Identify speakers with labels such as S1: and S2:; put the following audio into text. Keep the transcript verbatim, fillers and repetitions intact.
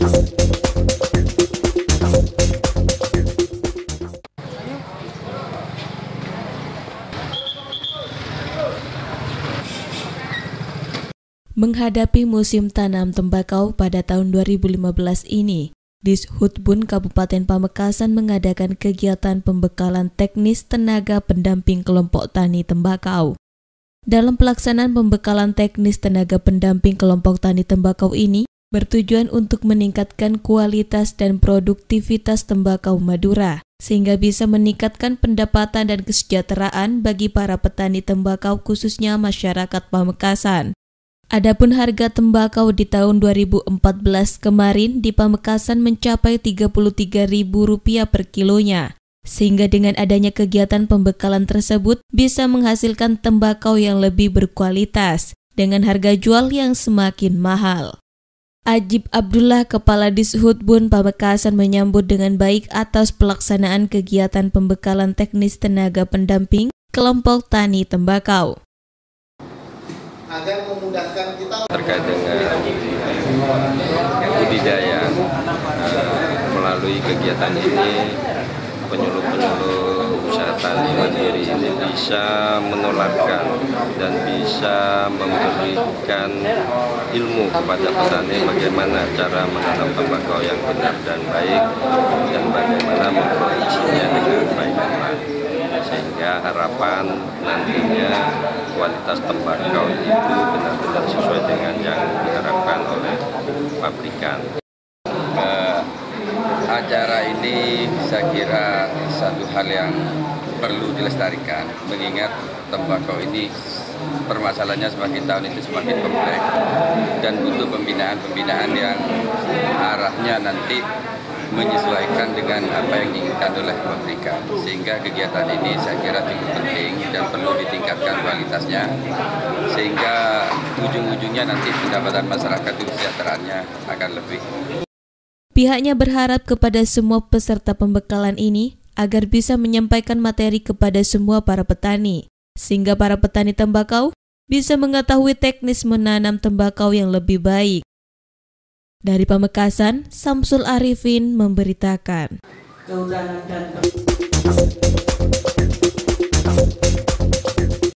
S1: Menghadapi musim tanam tembakau pada tahun dua ribu lima belas ini, Dishutbun Kabupaten Pamekasan mengadakan kegiatan pembekalan teknis tenaga pendamping kelompok tani tembakau. Dalam pelaksanaan pembekalan teknis tenaga pendamping kelompok tani tembakau ini, bertujuan untuk meningkatkan kualitas dan produktivitas tembakau Madura, sehingga bisa meningkatkan pendapatan dan kesejahteraan bagi para petani tembakau khususnya masyarakat Pamekasan. Adapun harga tembakau di tahun dua ribu empat belas kemarin di Pamekasan mencapai tiga puluh tiga ribu rupiah per kilonya, sehingga dengan adanya kegiatan pembekalan tersebut bisa menghasilkan tembakau yang lebih berkualitas dengan harga jual yang semakin mahal. Ajib Abdullah, Kepala Dishutbun Pamekasan menyambut dengan baik atas pelaksanaan kegiatan pembekalan teknis tenaga pendamping kelompok tani tembakau.
S2: Agar memudahkan kita
S3: terkait dengan budidaya uh, melalui kegiatan ini, penyuluh-penyuluh usaha tani mandiri ini bisa menularkan dan bisa memberikan ilmu kepada petani bagaimana cara menanam tembakau yang benar dan baik dan bagaimana memproduksinya dengan baik dan baik, sehingga harapan nantinya kualitas tembakau itu benar-benar sesuai dengan yang diharapkan oleh pabrikan.
S4: Uh, acara ini saya kira satu hal yang perlu dilestarikan, mengingat tembakau ini permasalahannya semakin tahun itu semakin kompleks dan butuh pembinaan-pembinaan yang arahnya nanti menyesuaikan dengan apa yang diinginkan oleh pabrikan, sehingga kegiatan ini saya kira cukup penting dan perlu ditingkatkan kualitasnya, sehingga ujung-ujungnya nanti pendapatan masyarakat itu kesejahteraannya akan lebih.
S1: Pihaknya berharap kepada semua peserta pembekalan ini agar bisa menyampaikan materi kepada semua para petani, sehingga para petani tembakau bisa mengetahui teknis menanam tembakau yang lebih baik. Dari Pamekasan, Samsul Arifin memberitakan.